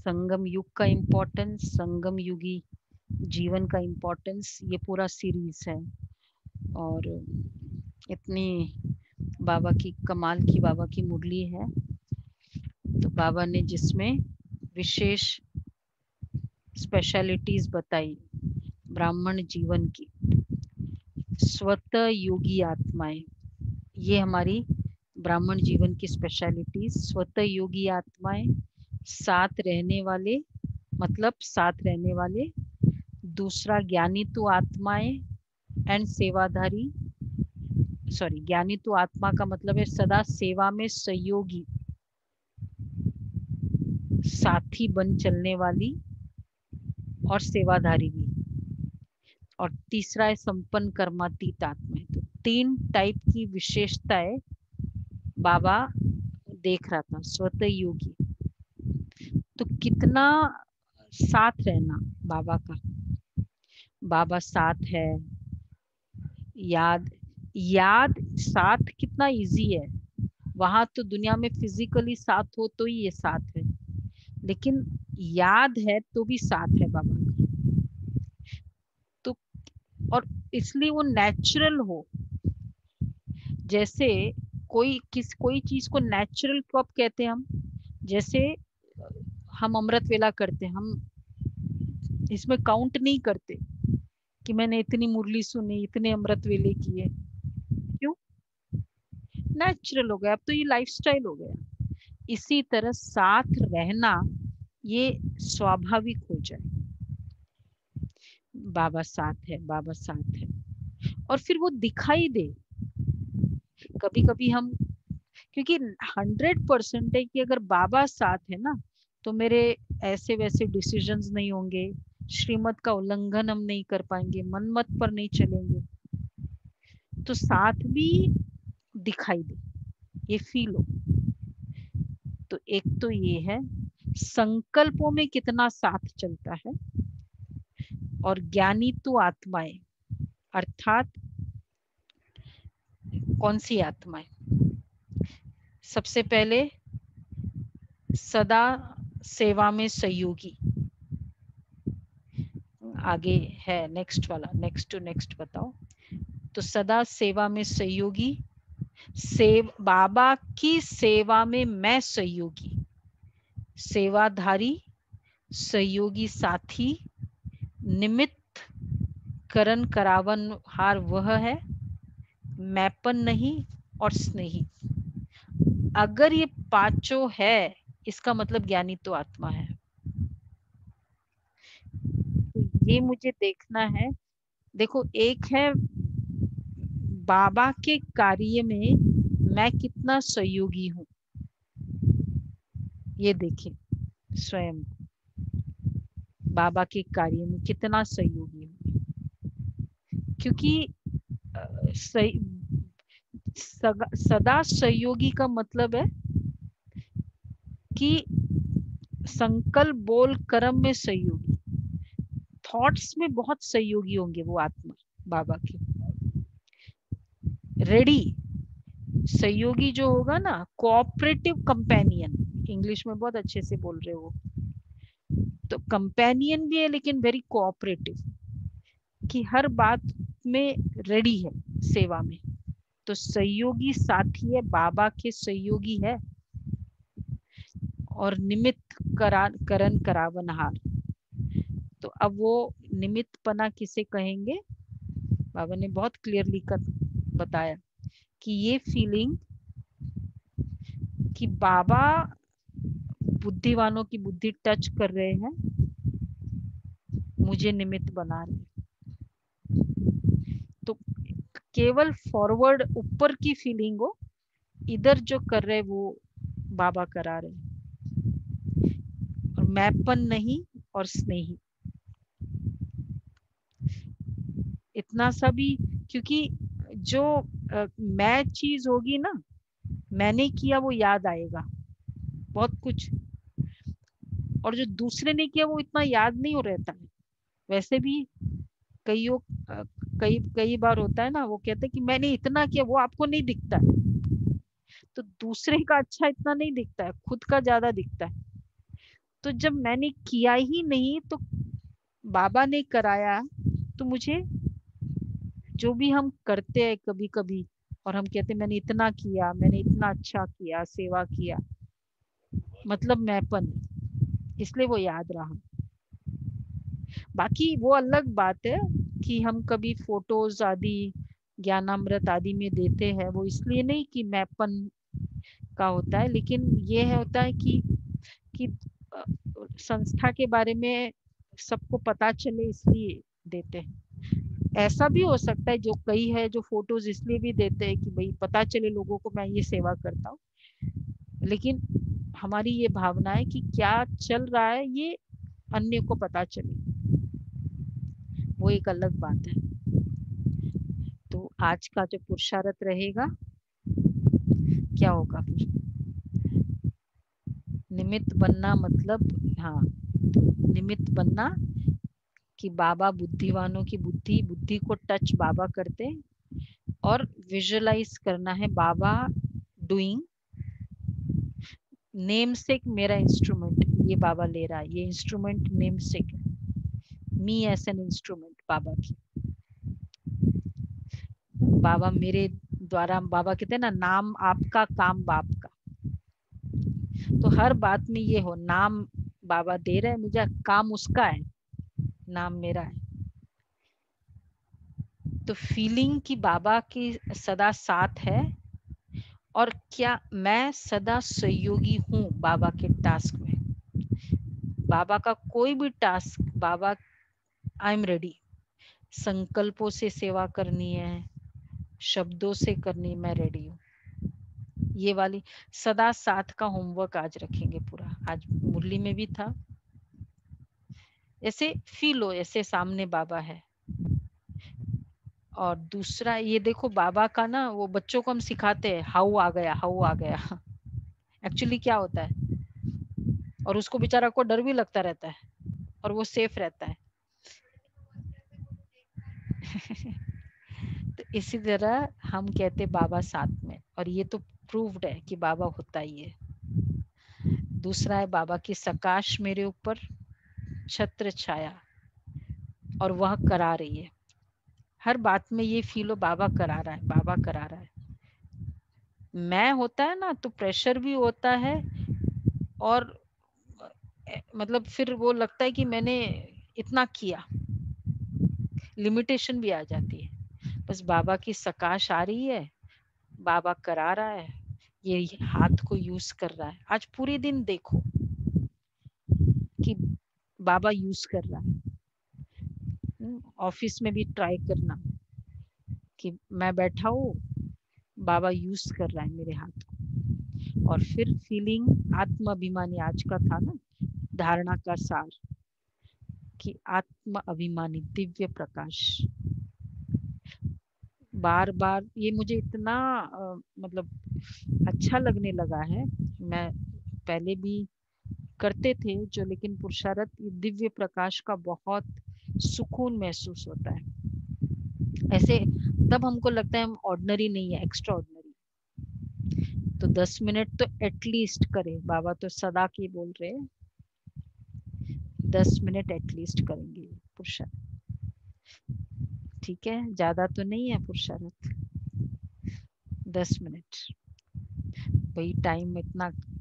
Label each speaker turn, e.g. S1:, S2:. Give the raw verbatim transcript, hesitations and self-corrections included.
S1: संगम युग का इम्पोर्टेंस, संगम युगी जीवन का इम्पोर्टेंस, ये पूरा सीरीज है। और इतनी बाबा की कमाल की बाबा की मुरली है, तो बाबा ने जिसमें विशेष स्पेशलिटीज बताई ब्राह्मण जीवन की, स्वतः योगी आत्माएं, ये हमारी ब्राह्मण जीवन की स्पेशलिटीज। स्वतः योगी आत्माएं, साथ रहने वाले, मतलब साथ रहने वाले। दूसरा ज्ञानी तो आत्माएं एंड सेवाधारी, सॉरी ज्ञानी तो आत्मा का मतलब है सदा सेवा में सहयोगी, साथी बन चलने वाली और सेवाधारी भी। और तीसरा है संपन्न कर्मातीत आत्माएं। तो तीन टाइप की विशेषताएं बाबा देख रहा था स्वतः योगी। तो कितना साथ रहना बाबा का, बाबा साथ है। याद याद साथ कितना इजी है, वहां तो दुनिया में फिजिकली साथ हो तो ही ये साथ है, लेकिन याद है तो भी साथ है बाबा का। तो और इसलिए वो नेचुरल हो, जैसे कोई किस कोई चीज को नेचुरल कब कहते हैं हम, जैसे हम अमृत वेला करते हैं, हम इसमें काउंट नहीं करते कि मैंने इतनी मुरली सुनी, इतने अमृत वेले किए। क्यों? नेचुरल हो गया, अब तो ये लाइफस्टाइल हो गया। इसी तरह साथ रहना ये स्वाभाविक हो जाए, बाबा साथ है, बाबा साथ है। और फिर वो दिखाई दे। कभी कभी हम, क्योंकि हंड्रेड परसेंट है कि अगर बाबा साथ है ना, तो मेरे ऐसे वैसे डिसीजंस नहीं होंगे, श्रीमत का उल्लंघन हम नहीं कर पाएंगे, मनमत पर नहीं चलेंगे। तो साथ भी दिखाई दे, ये फील हो। तो एक तो ये है संकल्पों में कितना साथ चलता है। और ज्ञानी तो आत्माएं, अर्थात कौन सी आत्माएं? सबसे पहले सदा सेवा में सहयोगी, आगे है नेक्स्ट वाला, नेक्स्ट टू नेक्स्ट बताओ। तो सदा सेवा में सहयोगी, सेव बाबा की सेवा में मैं सहयोगी, सेवाधारी, सहयोगी साथी, निमित्त करण करावन हार वह है, मैपन नहीं और स्नेही। अगर ये पांचों है, इसका मतलब ज्ञानी तो आत्मा है। तो ये मुझे देखना है। देखो, एक है बाबा के कार्य में मैं कितना सहयोगी हूं, ये देखें स्वयं, बाबा के कार्य में कितना सहयोगी हूं। क्योंकि सही, सदा सहयोगी का मतलब है कि संकल्प बोल कर्म में सहयोगी, थॉट्स में बहुत सहयोगी होंगे वो आत्मा बाबा की। रेडी सहयोगी जो होगा ना, कोऑपरेटिव कंपेनियन, इंग्लिश में बहुत अच्छे से बोल रहे हो। तो कंपेनियन भी है लेकिन वेरी कोऑपरेटिव, कि हर बात में रेडी है सेवा में। तो सहयोगी साथी है, बाबा के सहयोगी है। और निमित्त करा करण करावनहार। तो अब वो निमित्त पना किसे कहेंगे, बाबा ने बहुत क्लियरली कर बताया कि ये फीलिंग कि बाबा बुद्धिवानों की बुद्धि टच कर रहे हैं, मुझे निमित्त बना रहे हैं। तो केवल फॉरवर्ड ऊपर की फीलिंग हो, इधर जो कर रहे वो बाबा करा रहे। और मैपन नहीं और स्नेही, इतना सा भी। क्योंकि जो आ, मैं चीज होगी ना, मैंने किया वो याद आएगा बहुत कुछ, और जो दूसरे ने किया वो इतना याद नहीं हो रहता है। वैसे भी कईयों कई कई बार होता है ना, वो कहते हैं कि मैंने इतना किया, वो आपको नहीं दिखता है। तो दूसरे का अच्छा इतना नहीं दिखता है, खुद का ज्यादा दिखता है। तो जब मैंने किया ही नहीं तो बाबा ने कराया, तो मुझे जो भी हम करते हैं कभी कभी और हम कहते मैंने इतना किया, मैंने इतना अच्छा किया, सेवा किया, मतलब मैंपन, इसलिए वो याद रहा। बाकी वो अलग बात है कि हम कभी फोटोज आदि ज्ञानामृत आदि में देते हैं, वो इसलिए नहीं कि मैंपन का होता है, लेकिन ये है होता है कि कि संस्था के बारे में सबको पता चले इसलिए देते हैं। ऐसा भी हो सकता है, जो कई है जो फोटोज इसलिए भी देते हैं कि भाई पता चले लोगों को मैं ये सेवा करता हूँ, लेकिन हमारी ये भावना है कि क्या चल रहा है ये अन्य को पता चले, वो एक अलग बात है। तो आज का जो पुरुषार्थ रहेगा, क्या होगा फिर, निमित्त बनना, मतलब हाँ, निमित्त बनना कि बाबा बुद्धिवानों की बुद्धि बुद्धि को टच बाबा करते, और विजुअलाइज करना है बाबा डूइंग, नेम सेक मेरा इंस्ट्रूमेंट ये बाबा ले रहा है, ये इंस्ट्रूमेंट नेम सेक है, मी एज एन इंस्ट्रूमेंट बाबा की, बाबा मेरे द्वारा, बाबा कहते हैं ना नाम आपका काम बाप का, तो हर बात में ये हो, नाम बाबा दे रहे हैं मुझे, काम उसका है, नाम मेरा है। तो फीलिंग कि बाबा की सदा साथ है, और क्या मैं सदा सहयोगी हूँ बाबा के टास्क में, बाबा का कोई भी टास्क बाबा, आई एम रेडी, संकल्पों से सेवा करनी है, शब्दों से करनी, मैं रेडी हूँ। ये वाली सदा साथ का होमवर्क आज रखेंगे पूरा, आज मुरली में भी था, ऐसे फील हो ऐसे सामने बाबा है। और दूसरा ये देखो बाबा का ना, वो बच्चों को हम सिखाते हैं हाउ आ गया, हाउ आ गया, एक्चुअली क्या होता है, और उसको बेचारा को डर भी लगता रहता है और वो सेफ रहता है। तो इसी तरह हम कहते बाबा साथ में, और ये तो प्रूव्ड है कि बाबा होता ही है। दूसरा है बाबा की सकाश मेरे ऊपर छत्र छाया, और वह करा रही है, हर बात में ये फील हो बाबा करा रहा है, बाबा करा रहा है। मैं होता है ना तो प्रेशर भी होता है, और मतलब फिर वो लगता है कि मैंने इतना किया, लिमिटेशन भी आ जाती है। बस बाबा की सकाश आ रही है, बाबा करा रहा है, ये हाथ को यूज कर रहा है। आज पूरे दिन देखो कि बाबा यूज कर रहा है। ऑफिस में भी ट्राई करना कि मैं बैठा हूँ, बाबा यूज कर रहा है मेरे हाथ को। और फिर फीलिंग आत्म अभिमानी, आज का था ना धारणा का सार, कि आत्म अभिमानी दिव्य प्रकाश, बार बार ये मुझे इतना आ, मतलब अच्छा लगने लगा है। मैं पहले भी करते थे जो, लेकिन पुरुषार्थ दिव्य प्रकाश का बहुत सुकून महसूस होता है। ऐसे तब हमको लगता है हम ऑर्डिनरी नहीं है, एक्स्ट्रा ऑर्डिनरी। तो दस मिनट तो एटलीस्ट करें, बाबा तो सदा के बोल रहे हैं दस मिनट एटलीस्ट करेंगे पुरुषार्थ, ठीक है, ज्यादा तो नहीं है पुरुषार्थ, दस मिनट, वही टाइम इतना